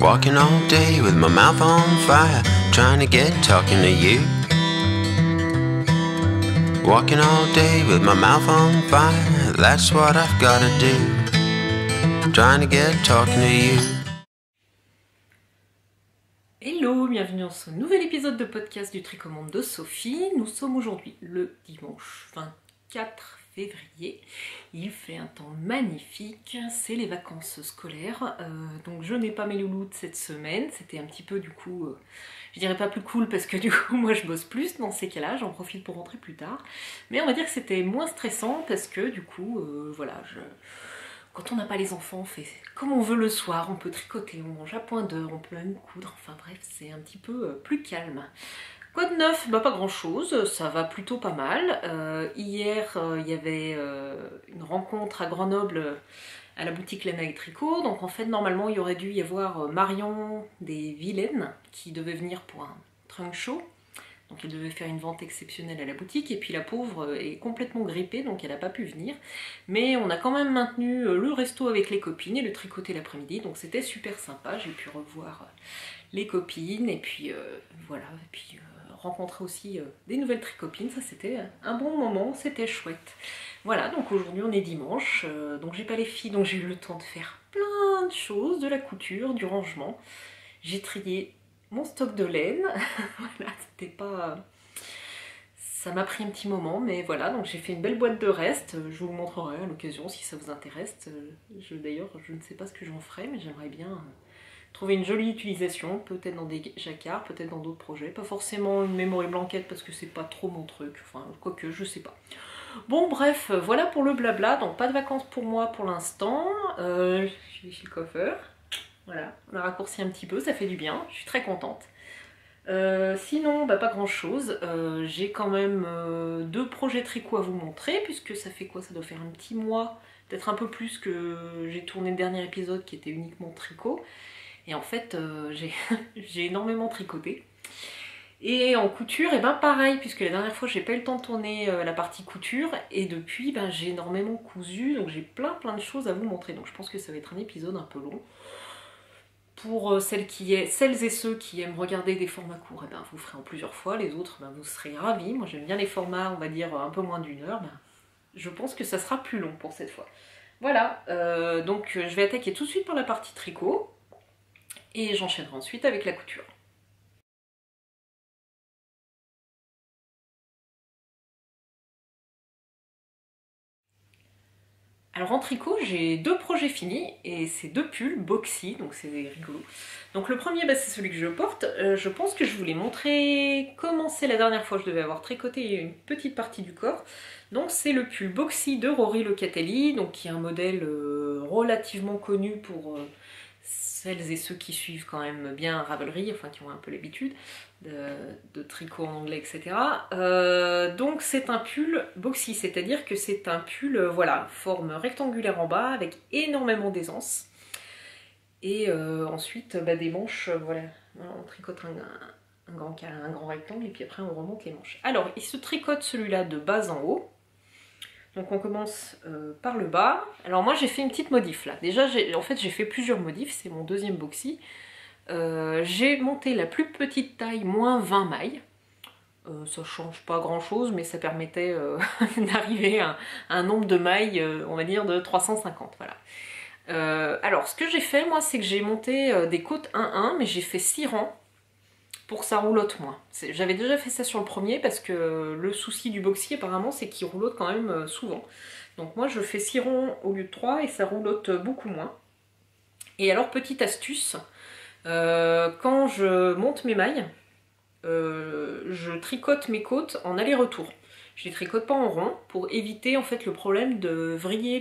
Walking all day with my mouth on fire, trying to get talking to you. Walking all day with my mouth on fire, that's what I've gotta do. Trying to get talking to you. Hello, bienvenue dans ce nouvel épisode de podcast du Tricomonde de Sophie. Nous sommes aujourd'hui le dimanche 24 février. Il fait un temps magnifique, c'est les vacances scolaires. Donc je n'ai pas mes louloutes cette semaine. C'était un petit peu du coup, je dirais pas plus cool parce que du coup moi je bosse plus dans ces cas-là. J'en profite pour rentrer plus tard. Mais on va dire que c'était moins stressant parce que du coup, voilà, quand on n'a pas les enfants, on fait comme on veut le soir, on peut tricoter, on mange à point d'heure, on peut même coudre, enfin bref, c'est un petit peu plus calme. Quoi de neuf? Bah pas grand chose, ça va plutôt pas mal. Hier, il y avait une rencontre à Grenoble à la boutique Lana et Tricot, donc en fait normalement il y aurait dû y avoir Marion des Vilaines qui devait venir pour un trunk show. Donc elle devait faire une vente exceptionnelle à la boutique, et puis la pauvre est complètement grippée, donc elle n'a pas pu venir. Mais on a quand même maintenu le resto avec les copines et le tricoter l'après-midi, donc c'était super sympa. J'ai pu revoir les copines, et puis voilà, et puis rencontrer aussi des nouvelles tricopines, ça c'était un bon moment, c'était chouette. Voilà, donc aujourd'hui on est dimanche, donc j'ai pas les filles, donc j'ai eu le temps de faire plein de choses, de la couture, du rangement. J'ai trié mon stock de laine, voilà, c'était pas... Ça m'a pris un petit moment, mais voilà, donc j'ai fait une belle boîte de restes, je vous montrerai à l'occasion si ça vous intéresse. D'ailleurs, je ne sais pas ce que j'en ferai, mais j'aimerais bien trouver une jolie utilisation, peut-être dans des jacquards, peut-être dans d'autres projets, pas forcément une memory blanquette parce que c'est pas trop mon truc, enfin, quoique, je sais pas. Bon, bref, voilà pour le blabla, donc pas de vacances pour moi pour l'instant, je suis chez le coiffeur. Voilà, on a raccourci un petit peu, ça fait du bien, je suis très contente. Sinon, bah, pas grand chose, j'ai quand même deux projets tricot à vous montrer, puisque ça fait quoi? Ça doit faire un petit mois, peut-être un peu plus que j'ai tourné le dernier épisode qui était uniquement tricot. Et en fait, j'ai énormément tricoté. Et en couture, et ben pareil, puisque la dernière fois j'ai pas eu le temps de tourner la partie couture, et depuis ben, j'ai énormément cousu, donc j'ai plein de choses à vous montrer. Donc je pense que ça va être un épisode un peu long. Pour celles et ceux qui aiment regarder des formats courts, eh ben, vous ferez en plusieurs fois, les autres ben, vous serez ravis. Moi j'aime bien les formats, on va dire un peu moins d'une heure, ben, je pense que ça sera plus long pour cette fois. Voilà, donc je vais attaquer tout de suite par la partie tricot, et j'enchaînerai ensuite avec la couture. Alors en tricot, j'ai deux projets finis, et c'est deux pulls boxy, donc c'est rigolo. Donc le premier, bah, c'est celui que je porte. Je pense que je vous l'ai montré comment c'est la dernière fois, je devais avoir tricoté une petite partie du corps. Donc c'est le pull boxy de Rory Locatelli, donc qui est un modèle relativement connu pour celles et ceux qui suivent quand même bien Ravelry, enfin qui ont un peu l'habitude de tricot en anglais, etc. Donc c'est un pull boxy, c'est-à-dire que c'est un pull, voilà, forme rectangulaire en bas avec énormément d'aisance. Et ensuite bah, des manches, voilà, on tricote un grand rectangle et puis après on remonte les manches. Alors il se tricote celui-là de bas en haut. Donc on commence par le bas. Alors moi j'ai fait une petite modif là. Déjà en fait j'ai fait plusieurs modifs, c'est mon deuxième boxy. J'ai monté la plus petite taille, moins 20 mailles. Ça change pas grand chose, mais ça permettait d'arriver à un nombre de mailles, on va dire de 350, voilà. Alors ce que j'ai fait moi, c'est que j'ai monté des côtes 1-1, mais j'ai fait 6 rangs pour que ça roulotte moins. J'avais déjà fait ça sur le premier parce que le souci du boxy apparemment c'est qu'il roulotte quand même souvent. Donc moi je fais 6 ronds au lieu de 3 et ça roulotte beaucoup moins. Et alors petite astuce, quand je monte mes mailles, je tricote mes côtes en aller-retour. Je les tricote pas en rond pour éviter en fait le problème de vriller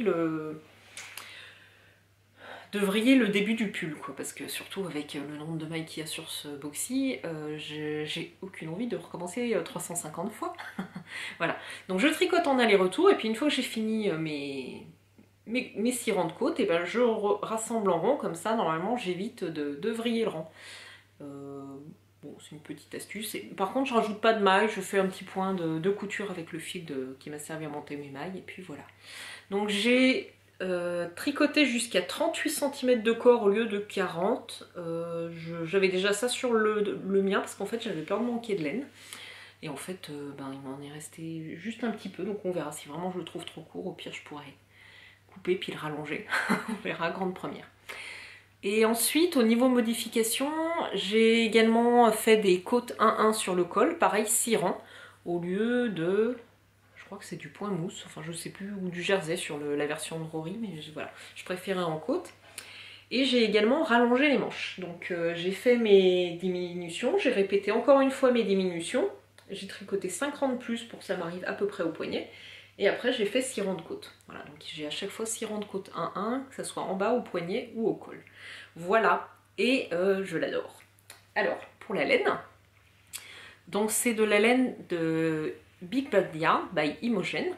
le début du pull, quoi, parce que surtout avec le nombre de mailles qu'il y a sur ce boxy, j'ai aucune envie de recommencer 350 fois. Voilà, donc je tricote en aller-retour, et puis une fois que j'ai fini mes 6 rangs de côte, et ben je rassemble en rond, comme ça normalement j'évite de vriller le rang. Bon, c'est une petite astuce. Par contre, je rajoute pas de mailles, je fais un petit point de couture avec le fil qui m'a servi à monter mes mailles, et puis voilà. Donc j'ai tricoter jusqu'à 38 cm de corps au lieu de 40. J'avais déjà ça sur le mien parce qu'en fait j'avais peur de manquer de laine. Et en fait il m'en est resté juste un petit peu, donc on verra si vraiment je le trouve trop court. Au pire je pourrais couper puis le rallonger. On verra, grande première. Et ensuite au niveau modification, j'ai également fait des côtes 1-1 sur le col, pareil 6 rangs au lieu de... Je crois que c'est du point mousse, enfin je sais plus, ou du jersey sur la version de Rory, mais voilà, je préférais en côte. Et j'ai également rallongé les manches. Donc j'ai fait mes diminutions, j'ai répété encore une fois mes diminutions. J'ai tricoté 5 rangs de plus pour que ça m'arrive à peu près au poignet. Et après j'ai fait 6 rangs de côte. Voilà, donc j'ai à chaque fois 6 rangs de côte 1-1, que ce soit en bas, au poignet ou au col. Voilà, et je l'adore. Alors, pour la laine, donc c'est de la laine de Big Bad Yarn by Imogen.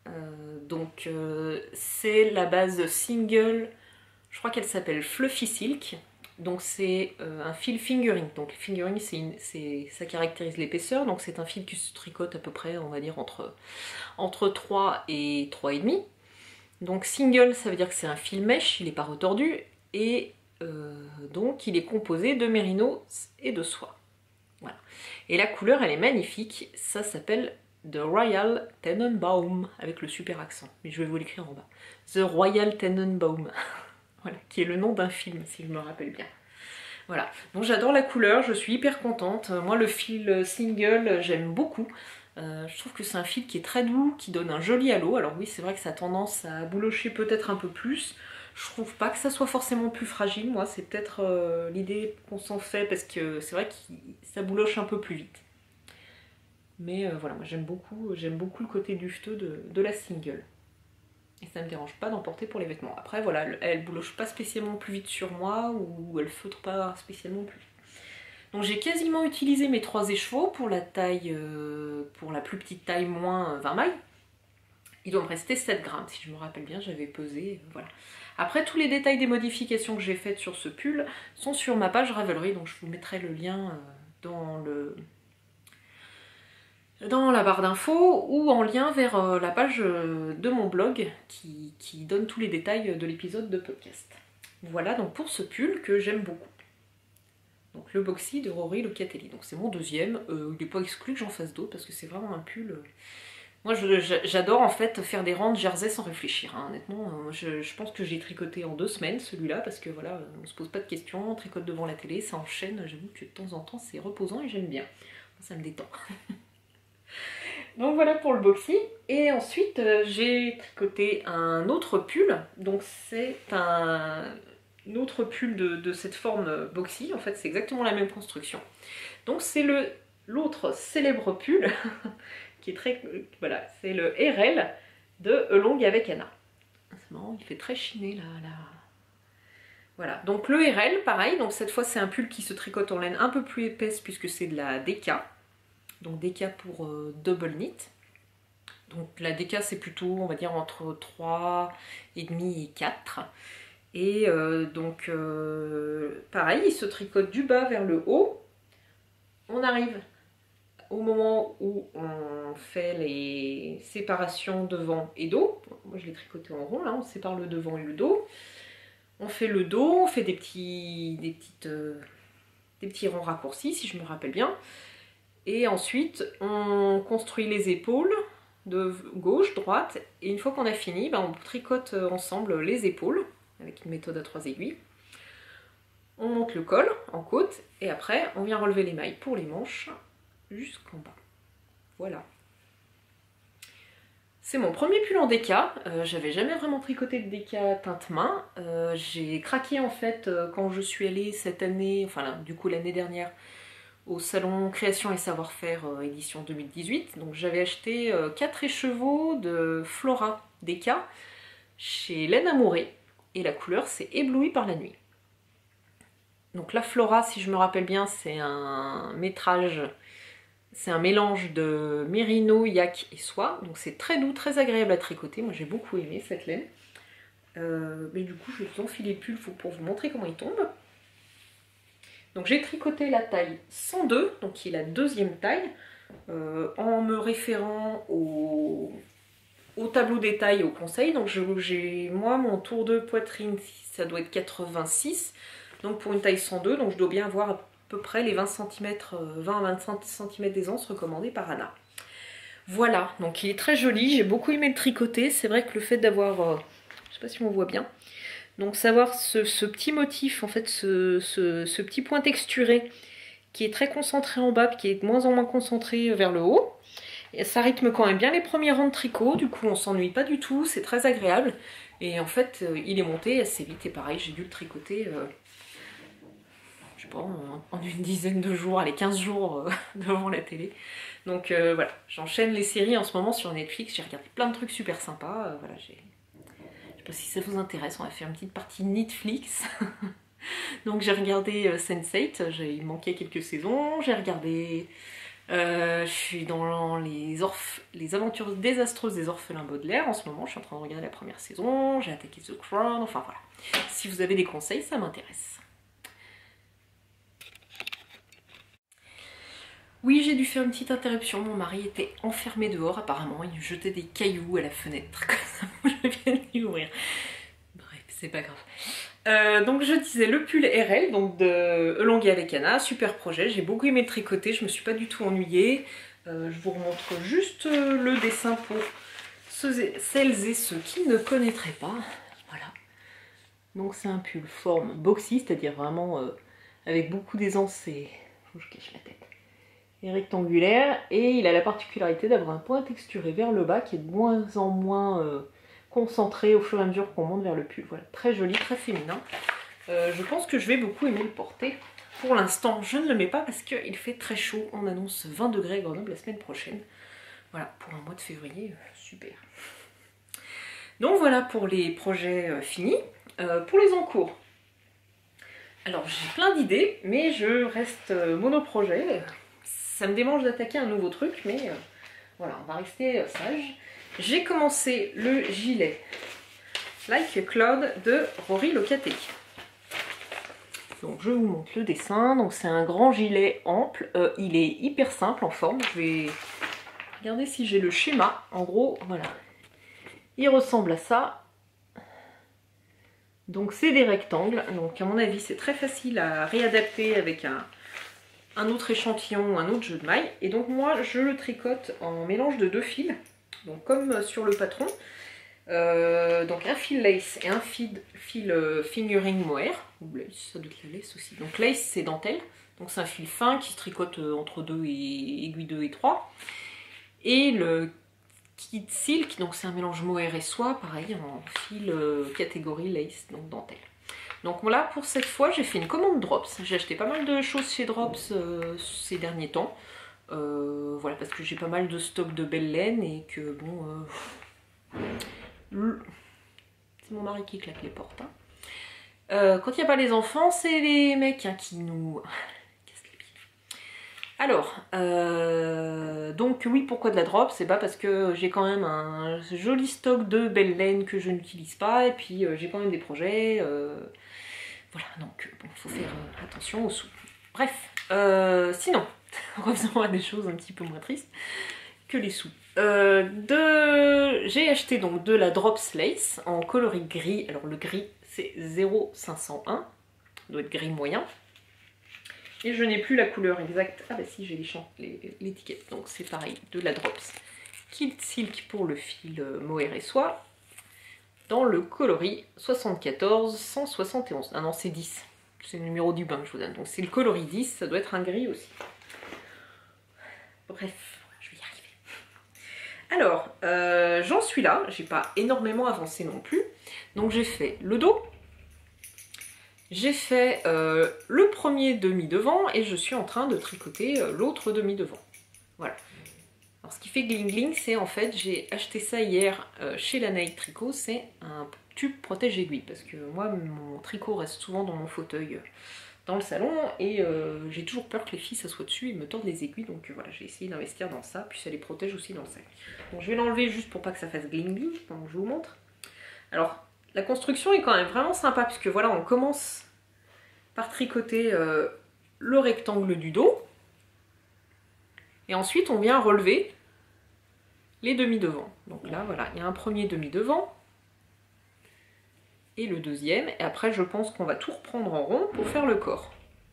C'est la base single, je crois qu'elle s'appelle Fluffy Silk. Donc c'est un fil fingering. Donc fingering, ça caractérise l'épaisseur. Donc c'est un fil qui se tricote à peu près, on va dire, entre 3 et 3,5. Donc single, ça veut dire que c'est un fil mèche, il n'est pas retordu. Et donc il est composé de mérino et de soie. Voilà. Et la couleur, elle est magnifique. Ça s'appelle The Royal Tenenbaum, avec le super accent. Mais je vais vous l'écrire en bas. The Royal Tenenbaum. Voilà, qui est le nom d'un film, si je me rappelle bien. Voilà, donc j'adore la couleur, je suis hyper contente. Moi, le fil single, j'aime beaucoup. Je trouve que c'est un fil qui est très doux, qui donne un joli halo. Alors oui, c'est vrai que ça a tendance à boulocher peut-être un peu plus. Je trouve pas que ça soit forcément plus fragile. Moi, c'est peut-être l'idée qu'on s'en fait, parce que c'est vrai que ça bouloche un peu plus vite. Mais voilà, moi j'aime beaucoup le côté dufteux de la single. Et ça ne me dérange pas d'en porter pour les vêtements. Après voilà, elle bouloche pas spécialement plus vite sur moi, ou elle feutre pas spécialement plus vite. Donc j'ai quasiment utilisé mes 3 écheveaux pour la taille, pour la plus petite taille moins 20 mailles. Il doit me rester 7 grammes, si je me rappelle bien, j'avais pesé, voilà. Après, tous les détails des modifications que j'ai faites sur ce pull sont sur ma page Ravelry, donc je vous mettrai le lien dans la barre d'infos ou en lien vers la page de mon blog qui donne tous les détails de l'épisode de podcast. Voilà donc pour ce pull que j'aime beaucoup. Donc le Boxy de Rory Locatelli. Donc c'est mon deuxième. Il n'est pas exclu que j'en fasse d'autres parce que c'est vraiment un pull. Moi j'adore en fait faire des rangs de jersey sans réfléchir. Hein. Honnêtement, je pense que j'ai tricoté en 2 semaines celui-là parce que voilà, on se pose pas de questions, on tricote devant la télé, ça enchaîne. J'avoue que de temps en temps c'est reposant et j'aime bien. Ça me détend. Donc voilà pour le Boxy. Et ensuite j'ai tricoté un autre pull. Donc c'est un autre pull de cette forme Boxy. En fait c'est exactement la même construction. Donc c'est l'autre célèbre pull qui est très... Voilà, c'est le RL de Along avec Anna. C'est marrant, il fait très chiné là. Voilà, donc le RL pareil. Donc cette fois c'est un pull qui se tricote en laine un peu plus épaisse puisque c'est de la DK. Donc DK pour double knit. Donc la DK c'est plutôt on va dire entre 3,5 et 4. Et pareil, il se tricote du bas vers le haut. On arrive au moment où on fait les séparations devant et dos. Moi je l'ai tricoté en rond là, on sépare le devant et le dos. On fait le dos, on fait des petits rangs raccourcis si je me rappelle bien. Et ensuite, on construit les épaules de gauche, droite. Et une fois qu'on a fini, on tricote ensemble les épaules avec une méthode à 3 aiguilles. On monte le col en côte et après, on vient relever les mailles pour les manches jusqu'en bas. Voilà. C'est mon premier pull en DK. J'avais jamais vraiment tricoté de DK teinte main. J'ai craqué en fait quand je suis allée cette année, enfin là, du coup l'année dernière, au salon Création et Savoir-faire édition 2018. Donc j'avais acheté 4 écheveaux de Flora DK chez Laine Amourée. Et la couleur c'est Ébloui par la nuit. Donc la Flora, si je me rappelle bien, c'est un métrage, c'est un mélange de mérino, yak et soie. Donc c'est très doux, très agréable à tricoter. Moi j'ai beaucoup aimé cette laine. Mais du coup je vais vous enfiler le pull pour vous montrer comment il tombe. Donc j'ai tricoté la taille 102, donc qui est la deuxième taille, en me référant au au tableau détail au conseil. Donc j'ai moi mon tour de poitrine, ça doit être 86. Donc pour une taille 102, donc je dois bien avoir à peu près les 20 cm, 20 à 25 cm d'aisance recommandés par Anna. Voilà, donc il est très joli, j'ai beaucoup aimé le tricoter. C'est vrai que le fait d'avoir, je sais pas si on voit bien, donc savoir ce petit motif, en fait ce petit point texturé qui est très concentré en bas, qui est de moins en moins concentré vers le haut. Et ça rythme quand même bien les premiers rangs de tricot, du coup on s'ennuie pas du tout, c'est très agréable. Et en fait il est monté assez vite et pareil j'ai dû le tricoter, je sais pas, en une dizaine de jours, allez 15 jours devant la télé. Donc voilà, j'enchaîne les séries en ce moment sur Netflix, j'ai regardé plein de trucs super sympas, voilà, je sais pas si ça vous intéresse, on va faire une petite partie Netflix. Donc j'ai regardé Sense8, il manquait quelques saisons, j'ai regardé... je suis dans les aventures désastreuses des orphelins Baudelaire en ce moment, je suis en train de regarder la première saison, j'ai attaqué The Crown, enfin voilà. Si vous avez des conseils, ça m'intéresse. Oui, j'ai dû faire une petite interruption, mon mari était enfermé dehors apparemment, il jetait des cailloux à la fenêtre, comme ça, je viens d'y ouvrir. Bref, c'est pas grave. Donc je disais le pull RL, donc de Elongué avec Anna, super projet, j'ai beaucoup aimé le tricoter, je me suis pas du tout ennuyée. Je vous remontre juste le dessin pour celles et ceux qui ne connaîtraient pas. Voilà. Donc c'est un pull forme boxy, c'est-à-dire vraiment avec beaucoup d'aisance et... faut que je cache la tête. Et rectangulaire, et il a la particularité d'avoir un point texturé vers le bas qui est de moins en moins concentré au fur et à mesure qu'on monte vers le pull. Voilà, très joli, très féminin. Je pense que je vais beaucoup aimer le porter. Pour l'instant, je ne le mets pas parce qu'il fait très chaud. On annonce 20 degrés à Grenoble la semaine prochaine. Voilà, pour un mois de février, super. Donc voilà pour les projets finis. Pour les encours, alors j'ai plein d'idées, mais je reste monoprojet. Ça me démange d'attaquer un nouveau truc, mais voilà, on va rester sage. J'ai commencé le gilet Like a Cloud de Rory Locatelli. Donc je vous montre le dessin. Donc c'est un grand gilet ample. Il est hyper simple en forme. Je vais regarder si j'ai le schéma. En gros, voilà. Il ressemble à ça. Donc c'est des rectangles. Donc à mon avis, c'est très facile à réadapter avec un autre échantillon ou un autre jeu de mailles. Et donc moi je le tricote en mélange de deux fils, donc comme sur le patron, donc un fil lace et un fil fingering mohair, ou lace, ça doit être la lace aussi. Donc lace c'est dentelle, donc c'est un fil fin qui se tricote entre 2 et aiguille 2 et 3. Et le kit silk, donc c'est un mélange mohair et soie, pareil en fil catégorie lace, donc dentelle. Donc là pour cette fois j'ai fait une commande Drops, j'ai acheté pas mal de choses chez Drops ces derniers temps, voilà parce que j'ai pas mal de stock de belle laine et que bon, c'est mon mari qui claque les portes. Hein. Quand il n'y a pas les enfants c'est les mecs hein, qui nous cassent les pieds. Alors, donc oui pourquoi de la Drops, c'est pas parce que j'ai quand même un joli stock de belle laine que je n'utilise pas et puis j'ai quand même des projets. Voilà, donc bon, faut faire attention aux sous. Bref, sinon, revenons à des choses un petit peu moins tristes que les sous. J'ai acheté donc de la Drops Lace en coloris gris. Alors le gris c'est 0,501, doit être gris moyen. Et je n'ai plus la couleur exacte. Ah bah si, j'ai l'étiquette. Donc c'est pareil, de la Drops Kit Silk pour le fil mohair et soie. Dans le coloris 74 171. Ah non, c'est 10. C'est le numéro du bain que je vous donne. Donc c'est le coloris 10, ça doit être un gris aussi. Bref, je vais y arriver. Alors, j'en suis là. J'ai pas énormément avancé non plus. Donc j'ai fait le dos. J'ai fait le premier demi-devant et je suis en train de tricoter l'autre demi-devant. Voilà. Alors ce qui fait gling gling, c'est en fait, j'ai acheté ça hier chez la Naïk Tricot, c'est un tube protège-aiguille. Parce que moi, mon tricot reste souvent dans mon fauteuil dans le salon et j'ai toujours peur que les filles s'assoient dessus et me tordent les aiguilles. Donc voilà, j'ai essayé d'investir dans ça, puis ça les protège aussi dans le sac. Donc je vais l'enlever juste pour pas que ça fasse gling gling, donc je vous montre. Alors, la construction est quand même vraiment sympa, puisque voilà, on commence par tricoter le rectangle du dos. Et ensuite, on vient relever les demi-devants. Donc là, voilà, il y a un premier demi-devant. Et le deuxième. Et après, je pense qu'on va tout reprendre en rond pour faire le corps.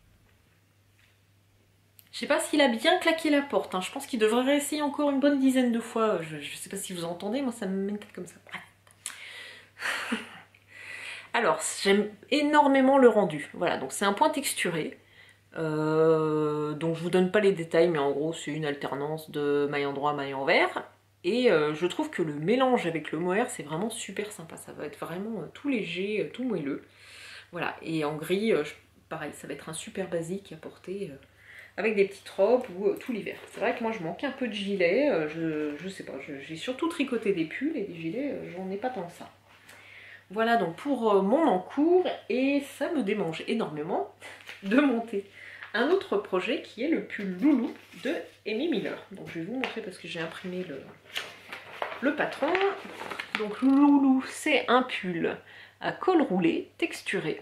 Je sais pas s'il a bien claqué la porte, hein. Je pense qu'il devrait réessayer encore une bonne dizaine de fois. Je sais pas si vous entendez, moi ça me mène comme ça. Bref. Alors, j'aime énormément le rendu. Voilà, donc c'est un point texturé. Donc je vous donne pas les détails, mais en gros c'est une alternance de maille endroit, maille envers. Et je trouve que le mélange avec le mohair c'est vraiment super sympa. Ça va être vraiment tout léger, tout moelleux. Voilà, et en gris, pareil, ça va être un super basique à porter avec des petites robes ou tout l'hiver. C'est vrai que moi je manque un peu de gilets, je sais pas, j'ai surtout tricoté des pulls et des gilets, j'en ai pas tant que ça. Voilà donc pour mon encours, et ça me démange énormément de monter un autre projet qui est le pull Loulou de Amy Miller. Donc je vais vous montrer parce que j'ai imprimé le patron. Donc Loulou, c'est un pull à col roulé, texturé.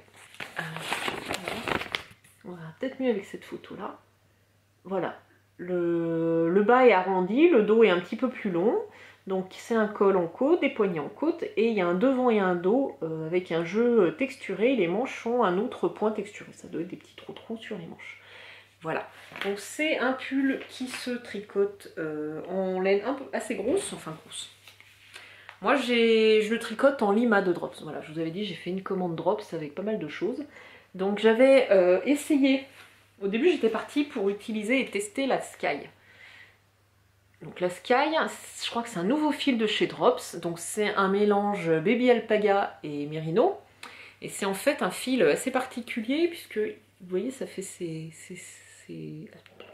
Voilà, peut-être mieux avec cette photo là. Voilà, le bas est arrondi, le dos est un petit peu plus long, donc c'est un col en côte, des poignets en côte, et il y a un devant et un dos avec un jeu texturé. Les manches ont un autre point texturé, ça doit être des petits trous sur les manches. Voilà, donc c'est un pull qui se tricote en laine un peu assez grosse, enfin grosse. Moi je le tricote en lima de drops, voilà, je vous avais dit j'ai fait une commande drops avec pas mal de choses. Donc j'avais essayé. Au début, j'étais partie pour utiliser et tester la Sky. Donc la Sky, je crois que c'est un nouveau fil de chez Drops. Donc c'est un mélange Baby Alpaga et Merino. Et c'est en fait un fil assez particulier puisque, vous voyez, ça fait ces... Je sais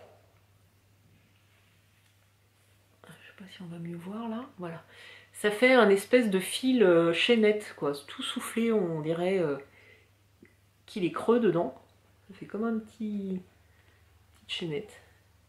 pas si on va mieux voir là. Voilà. Ça fait un espèce de fil chaînette, quoi. Tout soufflé, on dirait qu'il est creux dedans. Ça fait comme un petite chaînette.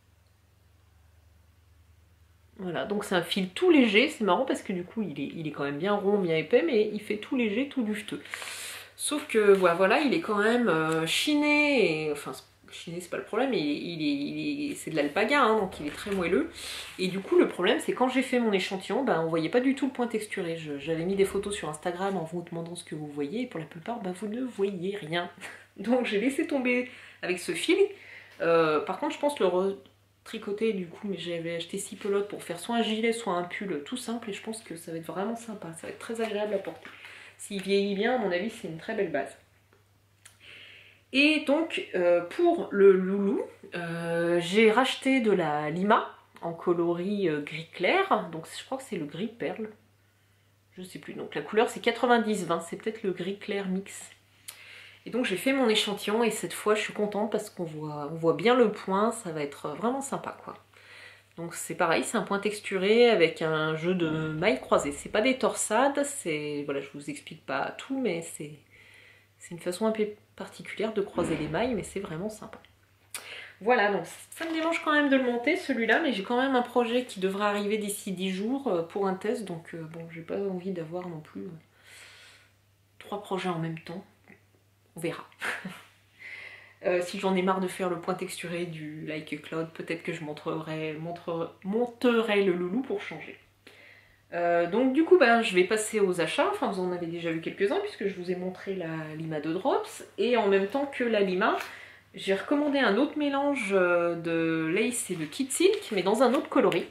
Voilà, donc c'est un fil tout léger, c'est marrant parce que du coup il est quand même bien rond, bien épais, mais il fait tout léger, tout dufteux. Sauf que voilà, il est quand même chiné, et, enfin chiné c'est pas le problème, c'est de l'alpaga, hein, donc il est très moelleux. Et du coup le problème c'est quand j'ai fait mon échantillon, on voyait pas du tout le point texturé. J'avais mis des photos sur Instagram en vous demandant ce que vous voyez, et pour la plupart vous ne voyez rien. Donc j'ai laissé tomber avec ce fil. Par contre je pense le tricoter du coup, mais j'avais acheté 6 pelotes pour faire soit un gilet soit un pull tout simple, et je pense que ça va être vraiment sympa, ça va être très agréable à porter. S'il vieillit bien, à mon avis c'est une très belle base. Et donc pour le loulou, j'ai racheté de la lima en coloris gris clair, donc je crois que c'est le gris perle, je sais plus, donc la couleur c'est 90-20, c'est peut-être le gris clair mix. Et donc j'ai fait mon échantillon et cette fois je suis contente parce qu'on voit bien le point, ça va être vraiment sympa quoi. Donc c'est pareil, c'est un point texturé avec un jeu de mailles croisées. C'est pas des torsades, c'est... Voilà, je vous explique pas tout, mais c'est une façon un peu particulière de croiser les mailles, mais c'est vraiment sympa. Voilà, donc ça me démange quand même de le monter celui-là, mais j'ai quand même un projet qui devrait arriver d'ici 10 jours pour un test, donc bon, j'ai pas envie d'avoir non plus 3 projets en même temps. On verra. Si j'en ai marre de faire le point texturé du Like a Cloud, peut-être que je monterai le loulou pour changer. Donc du coup, je vais passer aux achats. Enfin, vous en avez déjà vu quelques-uns puisque je vous ai montré la lima de Drops. Et en même temps que la lima, j'ai recommandé un autre mélange de lace et de kit silk, mais dans un autre coloris.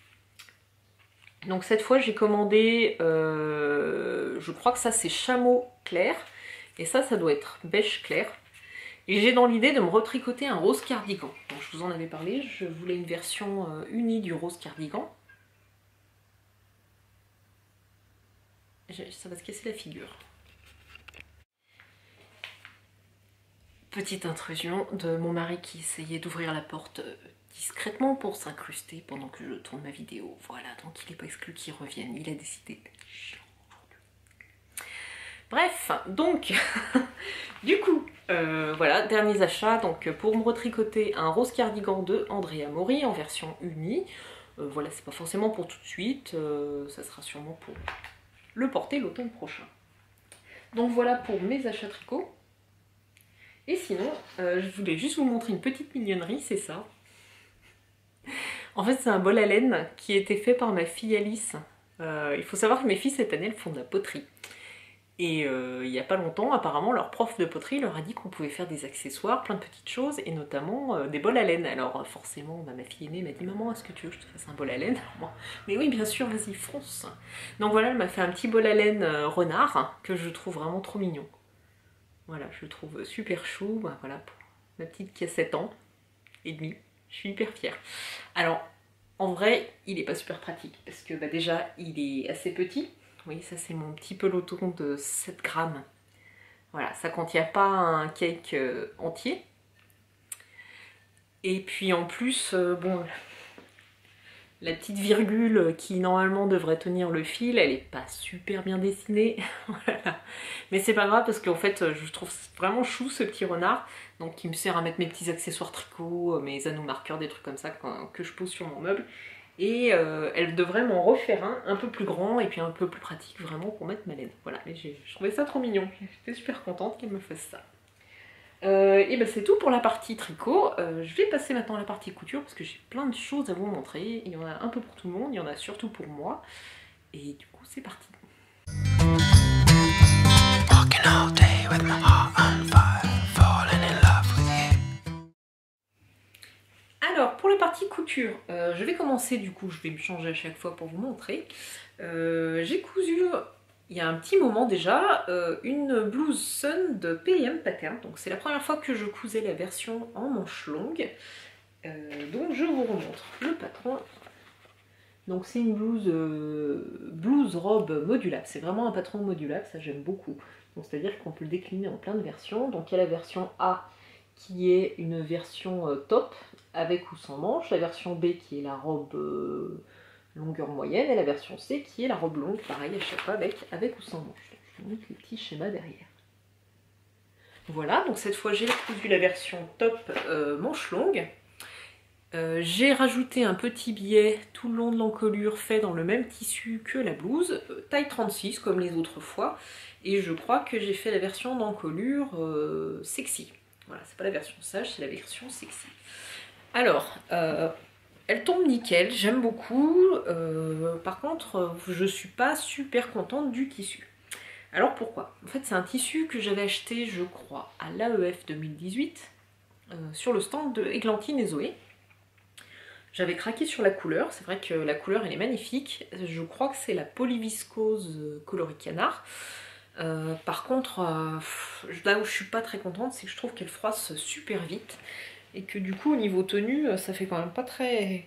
Donc cette fois, j'ai commandé, je crois que ça c'est chameau clair. Et ça doit être beige clair. Et j'ai dans l'idée de me retricoter un rose cardigan. Donc, je vous en avais parlé, je voulais une version unie du rose cardigan. Ça va se casser la figure. Petite intrusion de mon mari qui essayait d'ouvrir la porte discrètement pour s'incruster pendant que je tourne ma vidéo. Voilà, donc il n'est pas exclu qu'il revienne, il a décidé d'être chiant. Bref, donc, du coup, voilà, derniers achats, donc pour me retricoter un rose cardigan de Andrea Mori en version unie. Voilà, c'est pas forcément pour tout de suite, ça sera sûrement pour le porter l'automne prochain. Donc voilà pour mes achats tricot. Et sinon, je voulais juste vous montrer une petite mignonnerie, c'est ça. En fait, c'est un bol à laine qui a été fait par ma fille Alice Il faut savoir que mes filles cette année elles font de la poterie. Et il n'y a pas longtemps, apparemment, leur prof de poterie leur a dit qu'on pouvait faire des accessoires, plein de petites choses, et notamment des bols à laine. Alors forcément, ma fille aînée m'a dit « Maman, est-ce que tu veux que je te fasse un bol à laine ?» Alors moi, mais oui, bien sûr, vas-y, fonce. Donc voilà, elle m'a fait un petit bol à laine renard, hein, que je trouve vraiment trop mignon. Voilà, je le trouve super chou, bah, voilà, pour ma petite qui a 7 ans et demi. Je suis hyper fière. Alors, en vrai, il n'est pas super pratique, parce que bah, déjà, il est assez petit. Oui, ça c'est mon petit peloton de 7 grammes. Voilà, ça quand il n'y a pas un cake entier. Et puis en plus, bon, la petite virgule qui normalement devrait tenir le fil, elle n'est pas super bien dessinée. Voilà. Mais c'est pas grave parce qu'en fait, je trouve vraiment chou ce petit renard. Donc qui me sert à mettre mes petits accessoires tricot, mes anneaux marqueurs, des trucs comme ça que je pose sur mon meuble. Et elle devrait m'en refaire un peu plus grand et puis un peu plus pratique vraiment pour mettre ma laine. Voilà, je trouvais ça trop mignon. J'étais super contente qu'elle me fasse ça. Et ben c'est tout pour la partie tricot. Je vais passer maintenant à la partie couture parce que j'ai plein de choses à vous montrer. Il y en a un peu pour tout le monde, il y en a surtout pour moi. Et du coup c'est parti. Walking all day with my heart on fire, falling in love with you. Alors, pour la partie couture, je vais commencer, du coup, je vais me changer à chaque fois pour vous montrer. J'ai cousu, il y a un petit moment déjà, une blouse Sun de P&M Pattern. Donc c'est la première fois que je cousais la version en manche longue. Donc je vous remontre le patron. Donc c'est une blouse robe modulable. C'est vraiment un patron modulable, ça j'aime beaucoup. Donc c'est-à-dire qu'on peut le décliner en plein de versions. Donc il y a la version A qui est une version top avec ou sans manche, la version B qui est la robe longueur moyenne et la version C qui est la robe longue, pareil à chaque fois avec ou sans manche. Donc, je vous montre les petits schémas derrière. Voilà, donc cette fois j'ai cousu la version top manche longue. J'ai rajouté un petit biais tout le long de l'encolure fait dans le même tissu que la blouse, taille 36 comme les autres fois, et je crois que j'ai fait la version d'encolure sexy. Voilà, c'est pas la version sage, c'est la version sexy. Alors, elle tombe nickel, j'aime beaucoup. Par contre, je suis pas super contente du tissu. Alors pourquoi? En fait, c'est un tissu que j'avais acheté, je crois, à l'AEF 2018, sur le stand de Églantine et Zoé. J'avais craqué sur la couleur, c'est vrai que la couleur elle est magnifique. Je crois que c'est la polyviscose coloris canard. Par contre, là où je suis pas très contente, c'est que je trouve qu'elle froisse super vite et que du coup au niveau tenue, ça fait quand même pas très...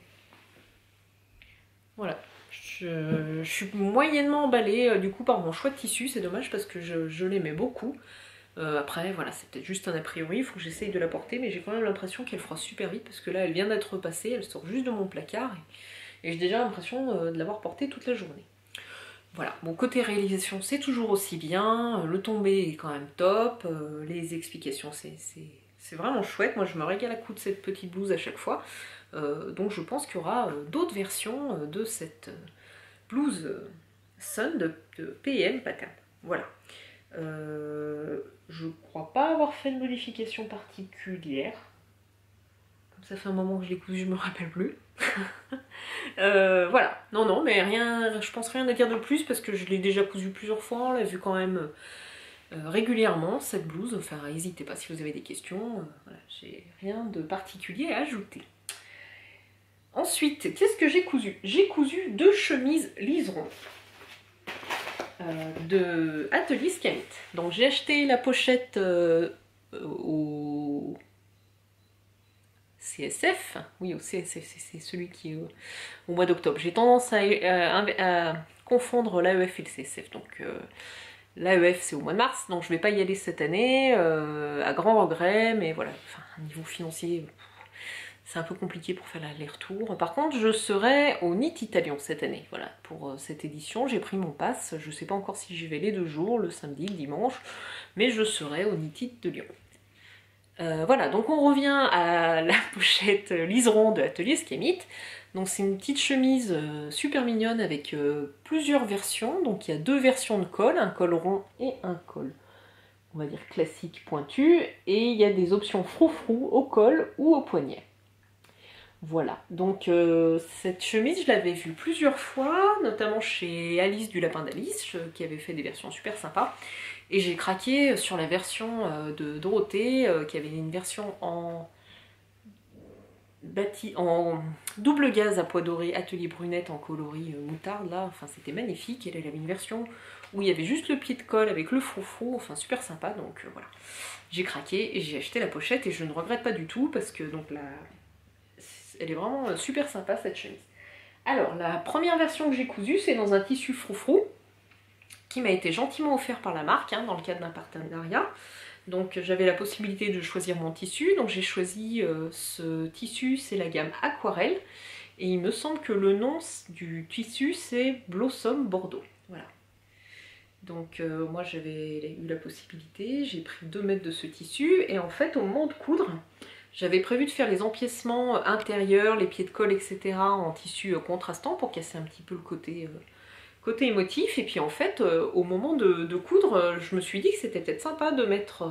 Voilà, je suis moyennement emballée du coup par mon choix de tissu, c'est dommage parce que je l'aimais beaucoup. Après voilà, c'est peut-être juste un a priori, il faut que j'essaye de la porter, mais j'ai quand même l'impression qu'elle froisse super vite parce que là elle vient d'être repassée, elle sort juste de mon placard et j'ai déjà l'impression de l'avoir portée toute la journée. Voilà, bon côté réalisation c'est toujours aussi bien, le tombé est quand même top, les explications c'est vraiment chouette, moi je me régale à coudre cette petite blouse à chaque fois, donc je pense qu'il y aura d'autres versions de cette blouse Sun de P&M Pattern. Voilà. Je crois pas avoir fait de modification particulière. Comme ça fait un moment que je l'ai cousu, je me rappelle plus. Voilà, non, mais rien, je pense rien à dire de plus parce que je l'ai déjà cousu plusieurs fois, on l'a vu quand même régulièrement cette blouse, enfin n'hésitez pas si vous avez des questions, voilà, j'ai rien de particulier à ajouter. Ensuite, qu'est-ce que j'ai cousu? J'ai cousu 2 chemises liserons de Atelier Scamit. Donc j'ai acheté la pochette au CSF, oui au CSF, c'est celui qui est au mois d'octobre. J'ai tendance à confondre l'AEF et le CSF, donc l'AEF c'est au mois de mars, donc je vais pas y aller cette année, à grand regret, mais voilà, enfin, niveau financier, c'est un peu compliqué pour faire l'aller-retour. Par contre, je serai au NIT Italien cette année, voilà, pour cette édition. J'ai pris mon pass, je sais pas encore si j'y vais les 2 jours, le samedi, le dimanche, mais je serai au NIT de Lyon. Voilà, donc on revient à la pochette liseron de Atelier Scamit. Donc c'est une petite chemise super mignonne avec plusieurs versions. Donc il y a 2 versions de col, un col rond et un col, on va dire classique pointu. Et il y a des options froufrou au col ou au poignet. Voilà, donc cette chemise, je l'avais vue plusieurs fois, notamment chez Alice du Lapin d'Alice, qui avait fait des versions super sympas. Et j'ai craqué sur la version de Dorothée, qui avait une version en double gaz à pois doré, atelier brunette en coloris moutarde, là, enfin c'était magnifique. Et là, elle avait une version où il y avait juste le pied de colle avec le froufrou, enfin super sympa, donc voilà. J'ai craqué et j'ai acheté la pochette et je ne regrette pas du tout parce que donc elle est vraiment super sympa cette chemise. Alors la première version que j'ai cousue, c'est dans un tissu froufrou qui m'a été gentiment offert par la marque, hein, dans le cadre d'un partenariat. Donc j'avais la possibilité de choisir mon tissu, donc j'ai choisi ce tissu, c'est la gamme Aquarelle, et il me semble que le nom du tissu c'est Blossom Bordeaux. Voilà. Donc moi j'avais eu la possibilité, j'ai pris 2 mètres de ce tissu, et en fait au moment de coudre, j'avais prévu de faire les empiècements intérieurs, les pieds de colle, etc. en tissu contrastant pour casser un petit peu le côté émotif. Et puis en fait, au moment de coudre, je me suis dit que c'était peut-être sympa de mettre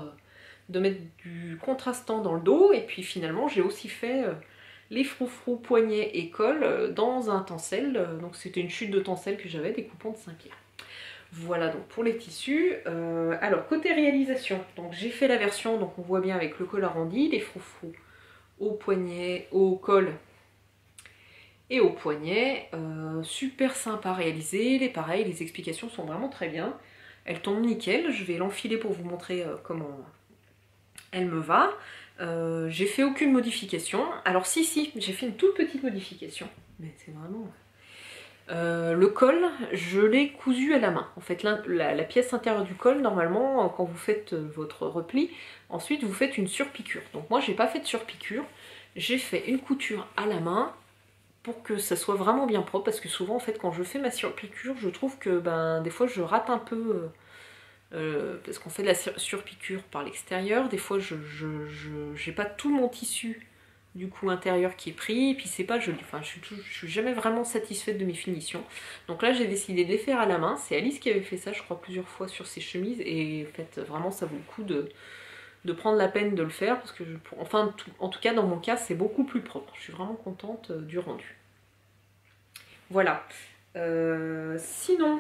du contrastant dans le dos. Et puis finalement, j'ai aussi fait les froufrous, poignets et col dans un tencel. Donc c'était une chute de tencel que j'avais, des coupons de Saint-Pierre. Voilà donc pour les tissus. Alors côté réalisation, donc j'ai fait la version, donc on voit bien avec le col arrondi, les froufrous au poignet, au col et au poignet. Super sympa à réaliser, les explications sont vraiment très bien. Elle tombe nickel, je vais l'enfiler pour vous montrer comment elle me va. J'ai fait aucune modification. Alors si, j'ai fait une toute petite modification, mais c'est vraiment... le col, je l'ai cousu à la main. En fait, la pièce intérieure du col, normalement, quand vous faites votre repli, ensuite vous faites une surpiqûre. Donc moi, j'ai pas fait de surpiqûre, j'ai fait une couture à la main pour que ça soit vraiment bien propre, parce que souvent, en fait, quand je fais ma surpiqûre, je trouve que des fois, je rate un peu, parce qu'on fait de la surpiqûre par l'extérieur. Des fois, j'ai pas tout mon tissu du coup intérieur qui est pris, et puis c'est pas joli, enfin je suis jamais vraiment satisfaite de mes finitions. Donc là j'ai décidé de les faire à la main, c'est Alice qui avait fait ça je crois plusieurs fois sur ses chemises, et en fait vraiment ça vaut le coup de prendre la peine de le faire, parce que en tout cas dans mon cas c'est beaucoup plus propre, je suis vraiment contente du rendu. Voilà. Sinon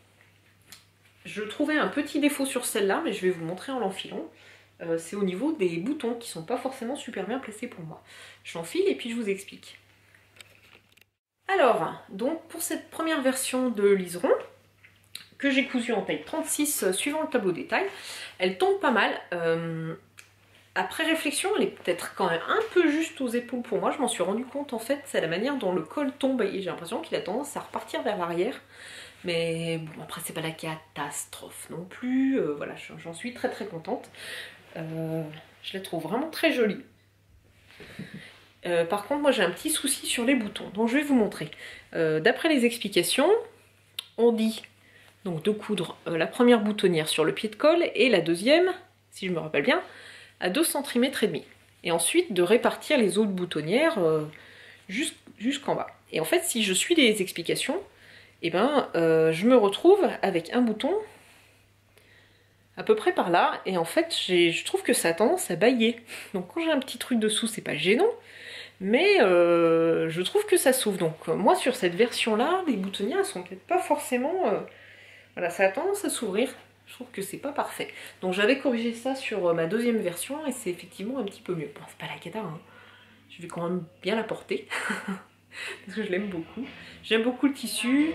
je trouvais un petit défaut sur celle-là, mais je vais vous montrer en l'enfilant. C'est au niveau des boutons qui sont pas forcément super bien placés pour moi. Je l'enfile et puis je vous explique. Alors, donc pour cette première version de liseron, que j'ai cousu en taille 36 suivant le tableau détail, elle tombe pas mal. Après réflexion, elle est peut-être quand même un peu juste aux épaules pour moi. Je m'en suis rendu compte en fait, c'est la manière dont le col tombe et j'ai l'impression qu'il a tendance à repartir vers l'arrière. Mais bon, après c'est pas la catastrophe non plus. Voilà, j'en suis très très contente. Je la trouve vraiment très jolie. Par contre, moi j'ai un petit souci sur les boutons, donc je vais vous montrer. D'après les explications, on dit donc de coudre la première boutonnière sur le pied de colle et la deuxième, si je me rappelle bien, à 2,5 cm. Et ensuite de répartir les autres boutonnières jusqu'en bas. Et en fait, si je suis les explications, eh ben, je me retrouve avec un bouton à peu près par là, et en fait je trouve que ça a tendance à bâiller. Donc quand j'ai un petit truc dessous, c'est pas gênant, mais je trouve que ça s'ouvre. Donc moi sur cette version là, les boutonnières elles sont peut-être pas forcément... voilà, ça a tendance à s'ouvrir, je trouve que c'est pas parfait. Donc j'avais corrigé ça sur ma deuxième version, et c'est effectivement un petit peu mieux. Bon, c'est pas la cata, hein. Je vais quand même bien la porter, parce que je l'aime beaucoup. J'aime beaucoup le tissu.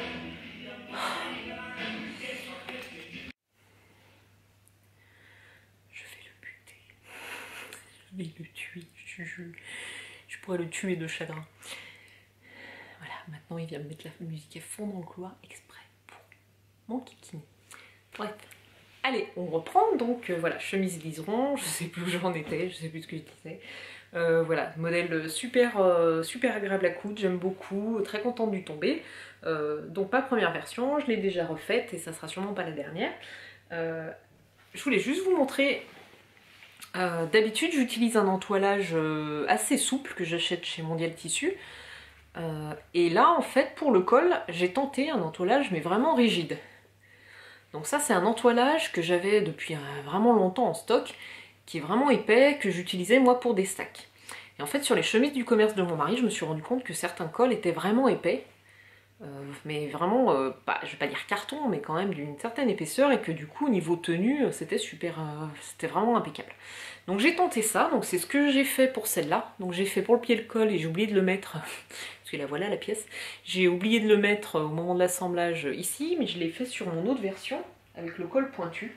Je vais le tuer, je pourrais le tuer de chagrin. Voilà, maintenant il vient me mettre la musique à fond dans le couloir exprès pour mon kikini. Bref, allez, on reprend. Donc voilà, chemise liseron, je sais plus où j'en étais, je sais plus ce que je disais. Voilà, modèle super agréable à coudre, j'aime beaucoup, très contente du tombé. Donc ma première version, je l'ai déjà refaite et ça sera sûrement pas la dernière. Je voulais juste vous montrer... d'habitude j'utilise un entoilage assez souple que j'achète chez Mondial Tissu, et là en fait pour le col j'ai tenté un entoilage mais vraiment rigide. Donc ça c'est un entoilage que j'avais depuis vraiment longtemps en stock, qui est vraiment épais, que j'utilisais moi pour des stacks. Et en fait sur les chemises du commerce de mon mari, je me suis rendu compte que certains cols étaient vraiment épais, mais vraiment, je vais pas dire carton, mais quand même d'une certaine épaisseur, et que du coup au niveau tenue c'était super, c'était vraiment impeccable. Donc j'ai tenté ça, donc c'est ce que j'ai fait pour celle-là. Donc j'ai fait pour le pied le col et j'ai oublié de le mettre, parce que la voilà la pièce, j'ai oublié de le mettre au moment de l'assemblage ici, mais je l'ai fait sur mon autre version, avec le col pointu.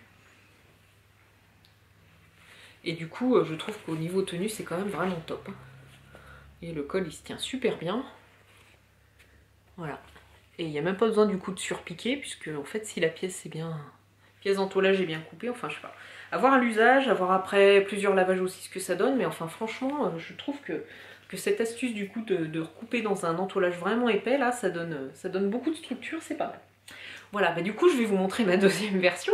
Et du coup je trouve qu'au niveau tenue c'est quand même vraiment top. Et le col il se tient super bien. Voilà. Et il n'y a même pas besoin du coup de surpiquer, puisque en fait si la pièce est bien... pièce d'entoilage est bien coupée, enfin je sais pas. À voir à l'usage, à voir après plusieurs lavages aussi ce que ça donne, mais enfin franchement je trouve que cette astuce du coup de recouper dans un entoilage vraiment épais, là ça donne beaucoup de structure, c'est pas mal. Voilà, bah du coup je vais vous montrer ma deuxième version.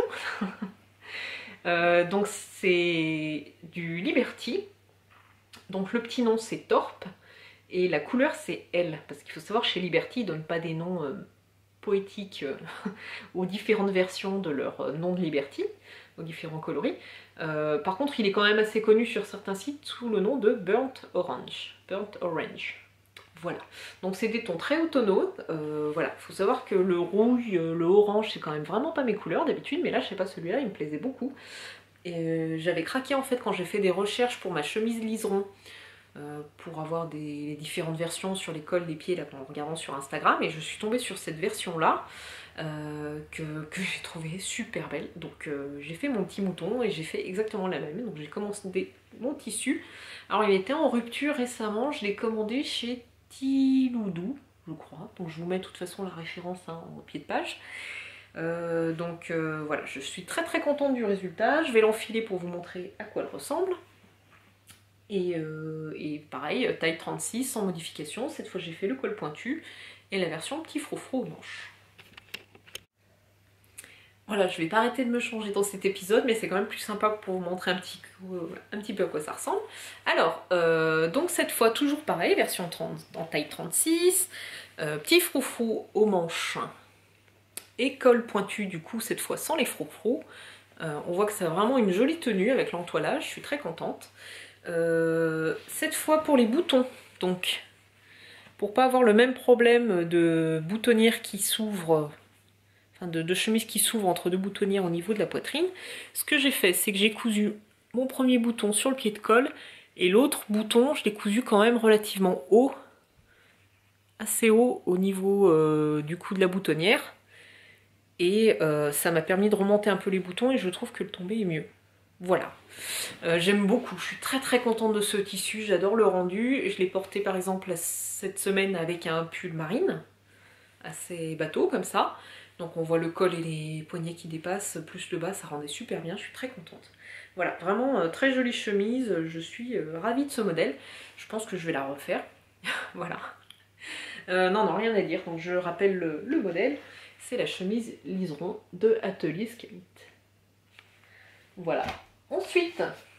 Donc c'est du Liberty, donc le petit nom c'est Torp, et la couleur c'est L, parce qu'il faut savoir chez Liberty ils donnent pas des noms poétiques aux différentes versions de leur nom de Liberty, aux différents coloris. Par contre il est quand même assez connu sur certains sites sous le nom de Burnt Orange. Burnt Orange. Voilà, donc c'est des tons très automnaux. Voilà, faut savoir que le rouge, le orange, c'est quand même vraiment pas mes couleurs d'habitude, mais là je sais pas, celui-là il me plaisait beaucoup. Et j'avais craqué en fait quand j'ai fait des recherches pour ma chemise liseron, pour avoir des différentes versions sur les cols des pieds là, en regardant sur Instagram, et je suis tombée sur cette version là que j'ai trouvée super belle. Donc j'ai fait mon petit mouton et j'ai fait exactement la même. Donc j'ai commandé mon tissu. Alors il était en rupture récemment, je l'ai commandé chez Tiloudou je crois, donc je vous mets de toute façon la référence en pied de page. Voilà, je suis très très contente du résultat. Je vais l'enfiler pour vous montrer à quoi elle ressemble. Et pareil, taille 36 sans modification. Cette fois j'ai fait le col pointu et la version petit froufrou aux manches. Voilà, je vais pas arrêter de me changer dans cet épisode, mais c'est quand même plus sympa pour vous montrer un petit peu à quoi ça ressemble. Alors, donc cette fois toujours pareil, version 30, en taille 36, petit froufrou aux manches et col pointu du coup cette fois sans les froufrous. On voit que ça a vraiment une jolie tenue avec l'entoilage, je suis très contente. Cette fois pour les boutons, donc pour pas avoir le même problème de boutonnière qui s'ouvre, enfin de chemise qui s'ouvre entre deux boutonnières au niveau de la poitrine, ce que j'ai fait c'est que j'ai cousu mon premier bouton sur le pied de col et l'autre bouton je l'ai cousu quand même relativement haut, assez haut au niveau du cou de la boutonnière, et ça m'a permis de remonter un peu les boutons et je trouve que le tombé est mieux. Voilà, j'aime beaucoup, je suis très très contente de ce tissu, j'adore le rendu. Je l'ai porté par exemple cette semaine avec un pull marine, assez bateau comme ça. Donc on voit le col et les poignets qui dépassent, plus le bas, ça rendait super bien, je suis très contente. Voilà, vraiment très jolie chemise, je suis ravie de ce modèle. Je pense que je vais la refaire, voilà. Non, rien à dire, donc je rappelle le modèle, c'est la chemise liseron de Atelier Skelette. Voilà. Ensuite,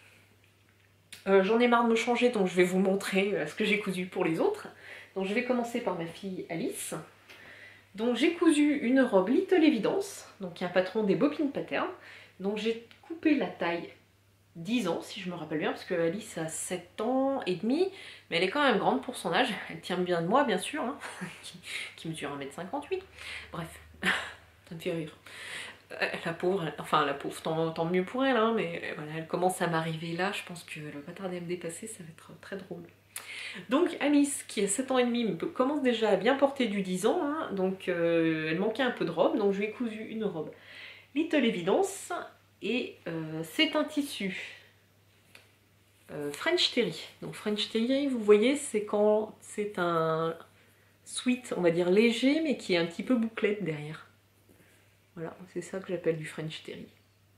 j'en ai marre de me changer, donc je vais vous montrer ce que j'ai cousu pour les autres. Donc je vais commencer par ma fille Alice. Donc j'ai cousu une robe Little Evidence, donc un patron des Bobines Pattern. Donc j'ai coupé la taille 10 ans, si je me rappelle bien, parce que Alice a 7 ans et demi, mais elle est quand même grande pour son âge. Elle tient bien de moi, bien sûr, hein, qui mesure 1m58. Bref, ça me fait rire. La pauvre, enfin la pauvre, tant mieux pour elle, hein, mais voilà, elle commence à m'arriver là, je pense qu'elle va pas tarder à me dépasser, ça va être très drôle. Donc Alice, qui a 7 ans et demi, commence déjà à bien porter du 10 ans, hein, donc elle manquait un peu de robe, donc je lui ai cousu une robe Little Evidence, et c'est un tissu French Terry. Donc French Terry, vous voyez, c'est quand c'est un sweat, on va dire léger, mais qui est un petit peu bouclette derrière. Voilà, c'est ça que j'appelle du French Terry.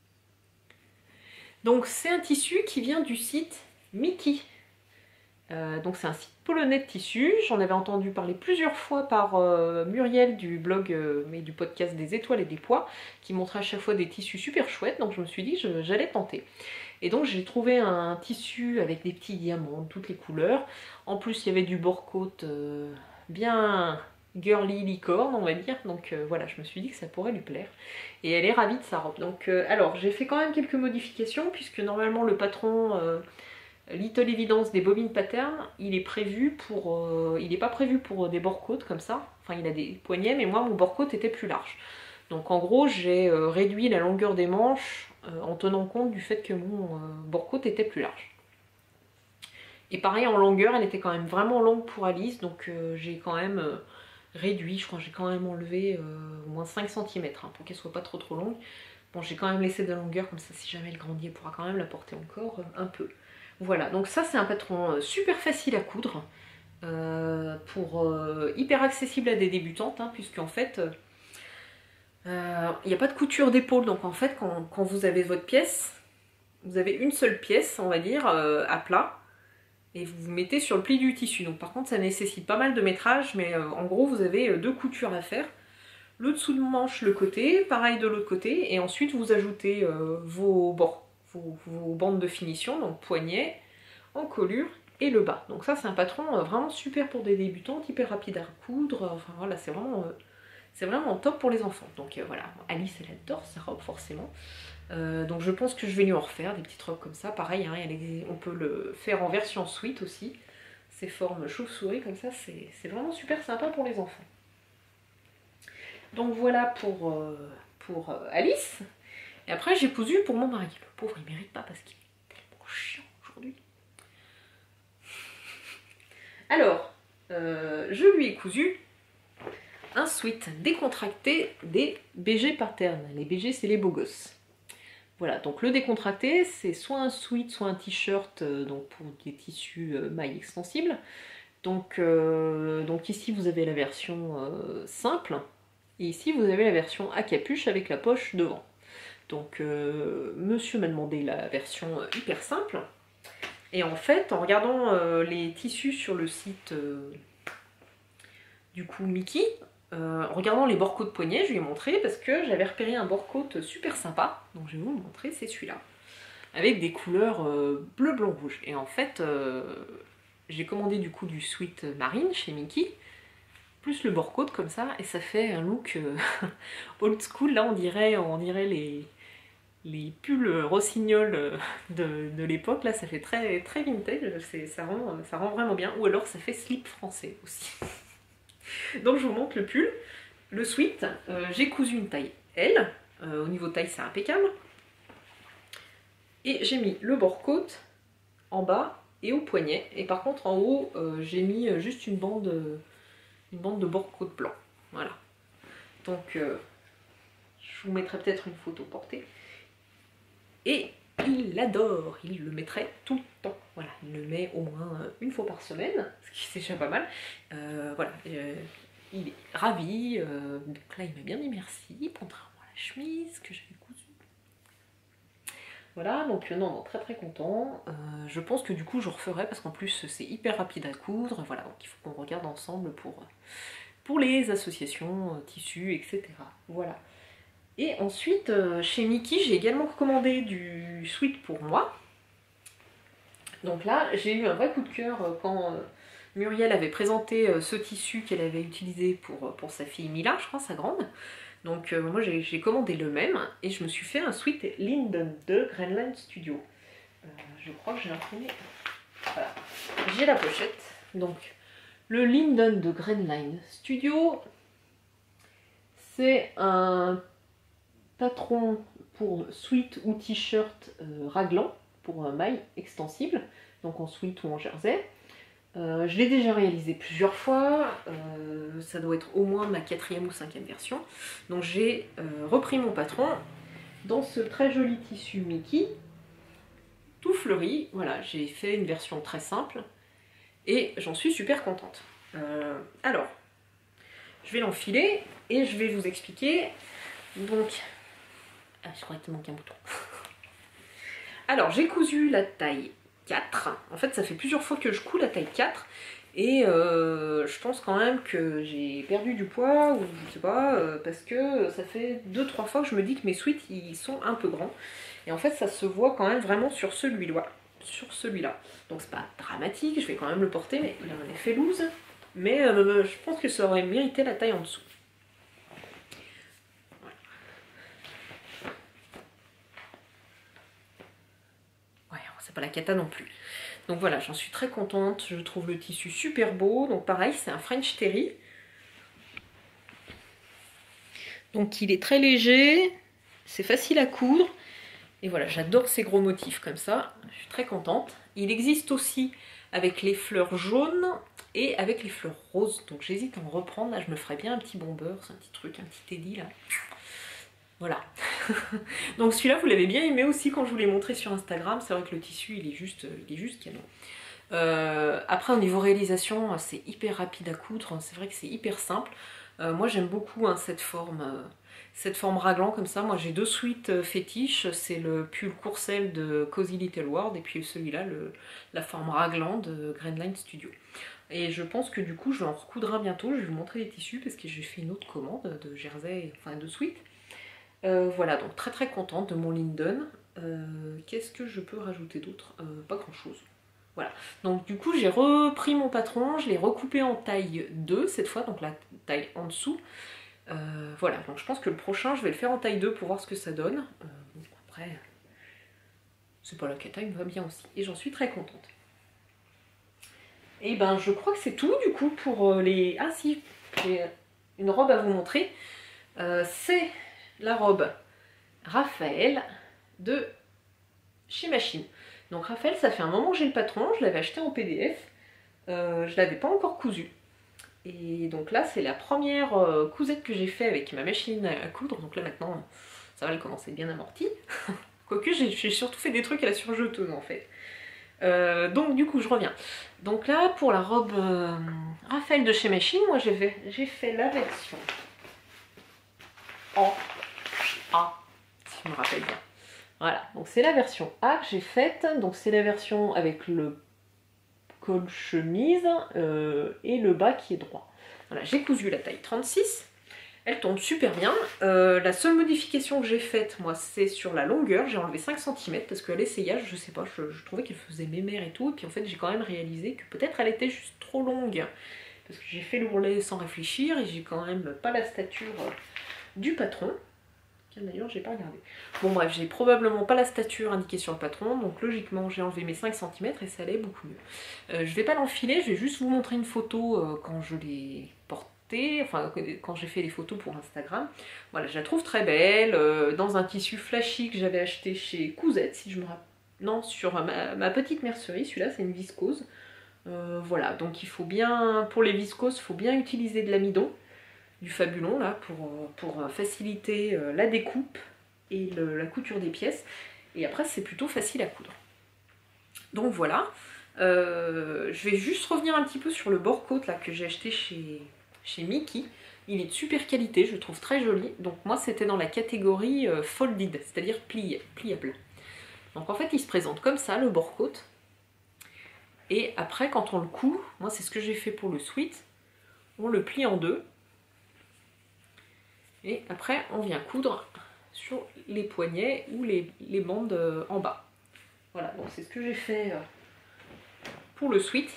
Donc c'est un tissu qui vient du site Mickey. Donc c'est un site polonais de tissu. J'en avais entendu parler plusieurs fois par Muriel du blog et du podcast des étoiles et des pois, qui montrait à chaque fois des tissus super chouettes. Donc je me suis dit que j'allais tenter. Et donc j'ai trouvé un tissu avec des petits diamants de toutes les couleurs. En plus il y avait du bord-côte bien girly licorne, on va dire, donc voilà, je me suis dit que ça pourrait lui plaire, et elle est ravie de sa robe. Donc alors j'ai fait quand même quelques modifications, puisque normalement le patron Little Evidence des bobines Pattern, il est pas prévu pour des bord-côtes comme ça. Enfin, il a des poignets, mais moi, mon bord-côte était plus large. Donc en gros, j'ai réduit la longueur des manches en tenant compte du fait que mon bord-côte était plus large. Et pareil, en longueur, elle était quand même vraiment longue pour Alice, donc j'ai quand même réduit, je crois que j'ai quand même enlevé au moins 5 cm pour qu'elle soit pas trop longue. Bon, j'ai quand même laissé de la longueur, comme ça si jamais elle grandit, elle pourra quand même la porter encore un peu. Voilà, donc ça c'est un patron super facile à coudre, hyper accessible à des débutantes, hein, puisqu'en fait, il n'y a pas de couture d'épaule, donc en fait, quand vous avez votre pièce, vous avez une seule pièce, on va dire, à plat, et vous vous mettez sur le pli du tissu. Donc par contre, ça nécessite pas mal de métrage, mais en gros, vous avez deux coutures à faire. Le dessous de manche, le côté, pareil de l'autre côté, et ensuite vous ajoutez vos bandes de finition, donc poignet, encolure et le bas. Donc ça c'est un patron vraiment super pour des débutantes, hyper rapide à coudre, enfin voilà, c'est vraiment top pour les enfants. Donc voilà, Alice elle adore sa robe forcément. Donc je pense que je vais lui en refaire des petites robes comme ça, pareil, hein, on peut le faire en version suite aussi, ces formes chauve-souris comme ça, c'est vraiment super sympa pour les enfants. Donc voilà pour Alice. Et après j'ai cousu pour mon mari. Le pauvre il mérite pas parce qu'il est tellement chiant aujourd'hui. Alors, je lui ai cousu un sweat décontracté des BG Pattern. Les BG c'est les beaux gosses. Voilà, donc le décontracté c'est soit un sweat, soit un t-shirt donc pour des tissus mailles extensibles. Donc ici vous avez la version simple. Et ici, vous avez la version à capuche avec la poche devant. Donc, monsieur m'a demandé la version hyper simple. Et en fait, en regardant les tissus sur le site du coup Mickey, en regardant les bord-côtes poignets, je lui ai montré parce que j'avais repéré un bord-côte super sympa. Donc, je vais vous le montrer, c'est celui-là. Avec des couleurs bleu, blanc, rouge. Et en fait, j'ai commandé du coup du sweat marine chez Mickey. Plus le bord-côte comme ça, et ça fait un look old school. Là on dirait les pulls rossignols de l'époque. Là ça fait très, très vintage, ça rend vraiment bien. Ou alors ça fait slip français aussi. Donc je vous montre le pull, le sweat. J'ai cousu une taille L, au niveau taille c'est impeccable. Et j'ai mis le bord-côte en bas et au poignet. Et par contre en haut j'ai mis juste une bande de bord-côte blanc. Voilà. Donc, je vous mettrai peut-être une photo portée. Et il l'adore, il le mettrait tout le temps. Voilà, il le met au moins une fois par semaine, ce qui c'est déjà pas mal. Voilà, il est ravi. Donc là, il m'a bien dit merci, contrairement à la chemise que j'avais cousue. Voilà, donc non, très très content. Je pense que du coup, je referai parce qu'en plus, c'est hyper rapide à coudre. Voilà, donc il faut qu'on regarde ensemble pour les associations, tissus, etc. Voilà. Et ensuite, chez Mickey, j'ai également commandé du sweat pour moi. Donc là, j'ai eu un vrai coup de cœur quand Muriel avait présenté ce tissu qu'elle avait utilisé pour sa fille Mila, je crois, sa grande. Donc moi j'ai commandé le même et je me suis fait un sweat Linden de Greenline Studio. Je crois que j'ai imprimé. Voilà. J'ai la pochette. Donc le Linden de Greenline Studio, c'est un patron pour sweat ou t-shirt raglan pour maille extensible, donc en sweat ou en jersey. Je l'ai déjà réalisé plusieurs fois, ça doit être au moins ma 4e ou 5e version. Donc j'ai repris mon patron dans ce très joli tissu Mickey, tout fleuri. Voilà, j'ai fait une version très simple et j'en suis super contente. Alors, je vais l'enfiler et je vais vous expliquer. Donc, je crois qu'il manque un bouton. Alors, j'ai cousu la taille 4. En fait, ça fait plusieurs fois que je couds la taille 4. Et je pense quand même que j'ai perdu du poids, ou je sais pas, parce que ça fait 2-3 fois que je me dis que mes sweats, ils sont un peu grands. Et en fait, ça se voit quand même vraiment sur celui-là. Donc c'est pas dramatique, je vais quand même le porter, mais il a un effet loose. Mais je pense que ça aurait mérité la taille en dessous. c'est pas la cata non plus. Donc voilà, j'en suis très contente, je trouve le tissu super beau. Donc pareil, c'est un French Terry. Donc il est très léger, c'est facile à coudre. Et voilà, j'adore ces gros motifs comme ça, je suis très contente. Il existe aussi avec les fleurs jaunes et avec les fleurs roses. Donc j'hésite à en reprendre, là je me ferais bien un petit bomber, c'est un petit truc, un petit teddy là. Voilà. Donc celui-là, vous l'avez bien aimé aussi quand je vous l'ai montré sur Instagram. C'est vrai que le tissu, il est juste canon. Après, au niveau réalisation, c'est hyper rapide à coudre. C'est vrai que c'est hyper simple. Moi, j'aime beaucoup cette forme raglan comme ça. Moi, j'ai 2 suites fétiches. C'est le pull courcelle de Cozy Little World et puis celui-là, la forme raglan de Greenline Studio. Et je pense que du coup, je vais en recoudre un bientôt. Je vais vous montrer les tissus parce que j'ai fait une autre commande de jersey, enfin de suite. Voilà, donc très très contente de mon Linden. Qu'est-ce que je peux rajouter d'autre? Pas grand chose. Voilà, donc du coup j'ai repris mon patron, je l'ai recoupé en taille 2 cette fois, donc la taille en dessous. Voilà, donc je pense que le prochain je vais le faire en taille 2 pour voir ce que ça donne. Bon, après, c'est pas la cata, il me va bien aussi. Et j'en suis très contente. Et ben je crois que c'est tout du coup pour les... Ah si, j'ai une robe à vous montrer. C'est la robe Raphaël de chez Machine. Donc Raphaël, ça fait un moment que j'ai le patron, je l'avais acheté en PDF, je l'avais pas encore cousu. Et donc là, c'est la première cousette que j'ai fait avec ma machine à coudre, donc là maintenant, ça va, elle commencer bien amortie. Quoique, j'ai surtout fait des trucs à la surjeteuse en fait. Donc du coup, je reviens. Donc là, pour la robe Raphaël de chez Machine, moi j'ai fait la version en A, si je me rappelle bien. Voilà, donc c'est la version A que j'ai faite, donc c'est la version avec le col chemise et le bas qui est droit. Voilà, j'ai cousu la taille 36, elle tombe super bien. La seule modification que j'ai faite, moi, c'est sur la longueur, j'ai enlevé 5 cm parce qu'à l'essayage, je sais pas, je trouvais qu'elle faisait mémère et tout, et puis en fait j'ai quand même réalisé que peut-être elle était juste trop longue, parce que j'ai fait l'ourlet sans réfléchir et j'ai quand même pas la stature du patron. D'ailleurs, j'ai pas regardé. Bon bref, j'ai probablement pas la stature indiquée sur le patron, donc logiquement j'ai enlevé mes 5 cm et ça allait beaucoup mieux. Je vais pas l'enfiler, je vais juste vous montrer une photo quand je l'ai portée, enfin quand j'ai fait les photos pour Instagram. Voilà, je la trouve très belle, dans un tissu flashy que j'avais acheté chez Cousette, si je me rappelle. Non, sur ma petite mercerie, celui-là c'est une viscose. Voilà, donc il faut bien, pour les viscoses, il faut bien utiliser de l'amidon. Du Fabulon là pour faciliter la découpe et la couture des pièces, et après c'est plutôt facile à coudre. Donc voilà, je vais juste revenir un petit peu sur le bord côte là que j'ai acheté chez Mickey. Il est de super qualité, je le trouve très joli. Donc moi c'était dans la catégorie folded, c'est-à-dire pliable. Donc en fait il se présente comme ça, le bord côte, et après quand on le coud, moi c'est ce que j'ai fait pour le sweat, on le plie en deux. Et après, on vient coudre sur les poignets ou les bandes en bas. Voilà, donc c'est ce que j'ai fait pour le sweat.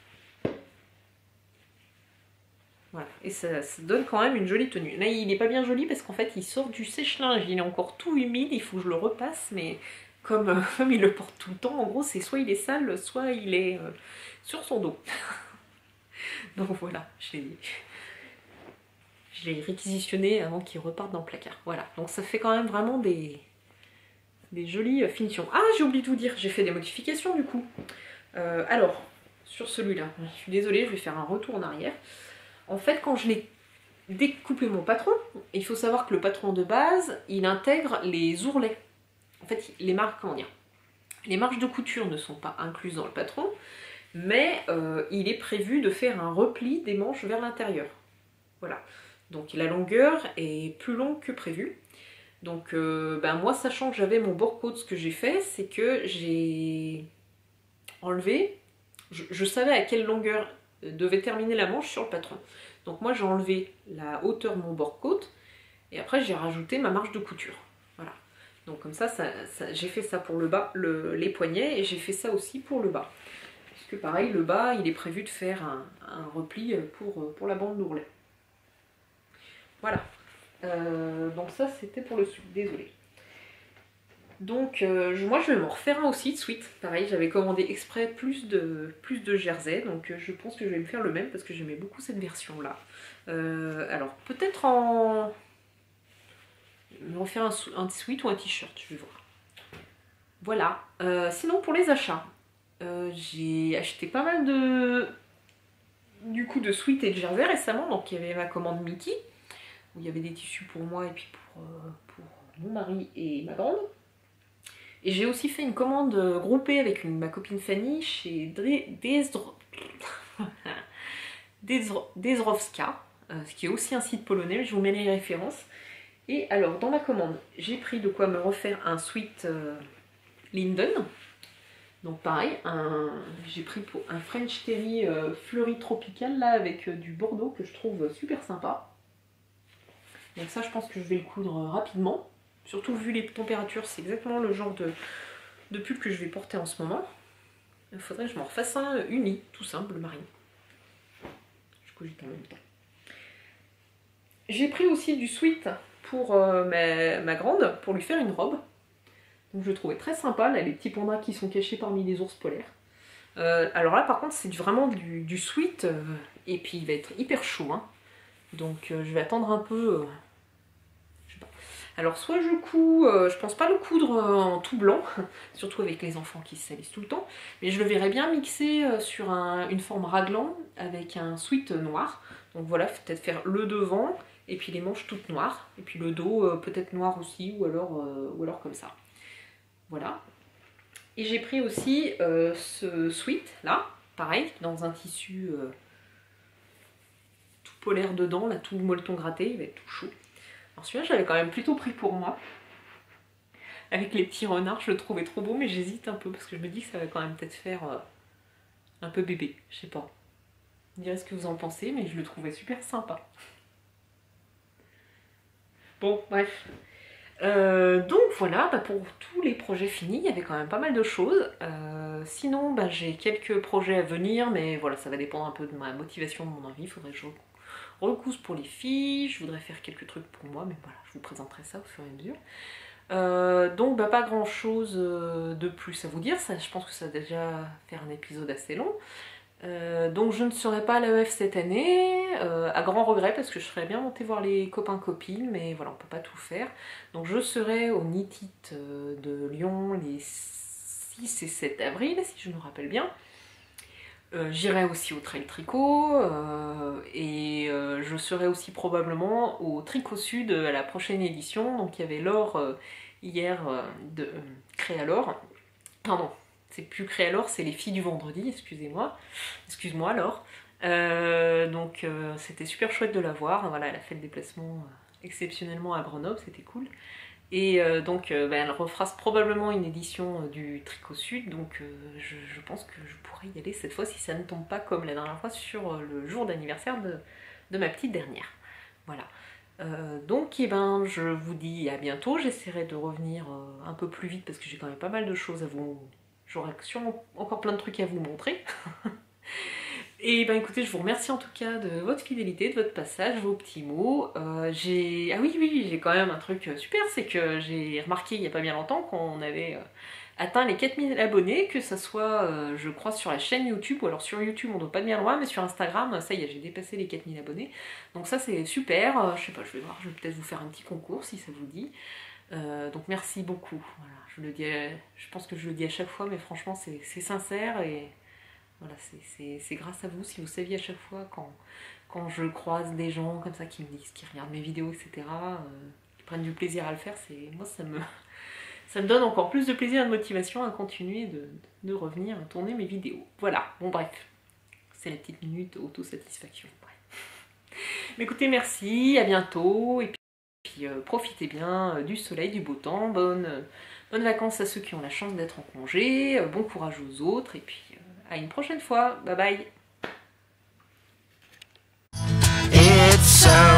Voilà, et ça donne quand même une jolie tenue. Là, il n'est pas bien joli parce qu'en fait, il sort du sèche-linge. Il est encore tout humide, il faut que je le repasse, mais comme il le porte tout le temps, en gros, c'est soit il est sale, soit il est sur son dos. Donc voilà, je l'ai réquisitionné avant qu'il reparte dans le placard. Voilà, donc ça fait quand même vraiment des jolies finitions. Ah, j'ai oublié de vous dire, j'ai fait des modifications du coup. Alors, sur celui-là, je suis désolée, je vais faire un retour en arrière. En fait, quand je l'ai découpé mon patron, il faut savoir que le patron de base, il intègre les ourlets. En fait, les marques de couture ne sont pas incluses dans le patron, mais il est prévu de faire un repli des manches vers l'intérieur. Voilà. Donc la longueur est plus longue que prévu. Donc moi, sachant que j'avais mon bord côte, ce que j'ai fait, c'est que j'ai enlevé, je savais à quelle longueur devait terminer la manche sur le patron. Donc moi j'ai enlevé la hauteur de mon bord côte et après j'ai rajouté ma marge de couture. Voilà. Donc comme ça j'ai fait ça pour le bas, les poignets, et j'ai fait ça aussi pour le bas. Puisque pareil, le bas, il est prévu de faire un repli pour la bande d'ourlet. Voilà, donc ça c'était pour le sud, désolé. Donc moi je vais m'en refaire un aussi de sweat. Pareil, j'avais commandé exprès plus de jersey, donc je pense que je vais me faire le même parce que j'aimais beaucoup cette version là. Alors peut-être me refaire un sweat ou un t-shirt, je vais voir. Voilà. Sinon pour les achats, j'ai acheté pas mal de sweat et de jersey récemment. Donc il y avait ma commande Mickey, où il y avait des tissus pour moi et puis pour mon mari et ma grande. Et j'ai aussi fait une commande groupée avec ma copine Fanny chez Dezrowska, ce qui est aussi un site polonais, je vous mets les références. Et alors dans ma commande, j'ai pris de quoi me refaire un sweat Linden. Donc pareil, j'ai pris pour un French Terry fleuri tropical là avec du bordeaux que je trouve super sympa. Donc ça je pense que je vais le coudre rapidement. Surtout vu les températures, c'est exactement le genre de pull que je vais porter en ce moment. Il faudrait que je m'en refasse un uni, tout simple, bleu marine. Je cogite en même temps. J'ai pris aussi du sweat pour ma grande, pour lui faire une robe. Donc je le trouvais très sympa, là, les petits pandas qui sont cachés parmi les ours polaires. Alors là par contre c'est vraiment du sweat, et puis il va être hyper chaud. Hein. Donc je vais attendre un peu... Alors soit je couds, je pense pas le coudre en tout blanc, surtout avec les enfants qui se salissent tout le temps, mais je le verrais bien mixer sur une forme raglan avec un sweat noir. Donc voilà, peut-être faire le devant et puis les manches toutes noires, et puis le dos peut-être noir aussi, ou alors comme ça. Voilà. Et j'ai pris aussi ce sweat là, pareil, dans un tissu tout polaire dedans, là tout molleton gratté, il va être tout chaud. Alors celui-là, j'avais quand même plutôt pris pour moi. Avec les petits renards, je le trouvais trop beau, mais j'hésite un peu parce que je me dis que ça va quand même peut-être faire un peu bébé. Je sais pas. Vous me direz ce que vous en pensez, mais je le trouvais super sympa. Bon, bref. Donc voilà, pour tous les projets finis, il y avait quand même pas mal de choses. Sinon, j'ai quelques projets à venir, mais voilà, ça va dépendre un peu de ma motivation, de mon envie. Il faudrait que je recousse pour les filles, je voudrais faire quelques trucs pour moi, mais voilà, je vous présenterai ça au fur et à mesure. Donc pas grand chose de plus à vous dire, ça, je pense que ça va déjà faire un épisode assez long. Donc je ne serai pas à l'AEF cette année, à grand regret parce que je serais bien montée voir les copains-copines, mais voilà, on peut pas tout faire. Donc je serai au NITIT de Lyon les 6 et 7 avril, si je me rappelle bien. J'irai aussi au Trail Tricot et je serai aussi probablement au Tricot Sud à la prochaine édition. Donc il y avait Laure hier de Créalore. Pardon, c'est plus Créalore, c'est les filles du vendredi, excusez-moi. Excuse-moi Laure. Donc c'était super chouette de la voir. Voilà, elle a fait le déplacement exceptionnellement à Grenoble, c'était cool. Et donc elle refera probablement une édition du Tricot Sud, donc je pense que je pourrais y aller cette fois si ça ne tombe pas comme la dernière fois sur le jour d'anniversaire de ma petite dernière. Voilà. Donc je vous dis à bientôt, j'essaierai de revenir un peu plus vite parce que j'ai quand même pas mal de choses à vous... J'aurai sûrement encore plein de trucs à vous montrer. Et écoutez, je vous remercie en tout cas de votre fidélité, de votre passage, vos petits mots. Ah oui, j'ai quand même un truc super, c'est que j'ai remarqué il n'y a pas bien longtemps qu'on avait atteint les 4000 abonnés, que ça soit, je crois, sur la chaîne YouTube, ou alors sur YouTube on doit pas bien loin, mais sur Instagram, ça y est, j'ai dépassé les 4000 abonnés. Donc ça c'est super, je sais pas, je vais voir, je vais peut-être vous faire un petit concours si ça vous dit. Donc merci beaucoup, voilà, je pense que je le dis à chaque fois, mais franchement c'est sincère et... Voilà, c'est grâce à vous, si vous saviez à chaque fois quand je croise des gens comme ça qui me disent, qui regardent mes vidéos, etc., qui prennent du plaisir à le faire, moi ça me donne encore plus de plaisir et de motivation à continuer de revenir à tourner mes vidéos. Voilà, bon bref, c'est la petite minute autosatisfaction. Mais écoutez, merci, à bientôt, et puis profitez bien du soleil, du beau temps, bonnes vacances à ceux qui ont la chance d'être en congé, bon courage aux autres, et puis... à une prochaine fois, bye bye. It's so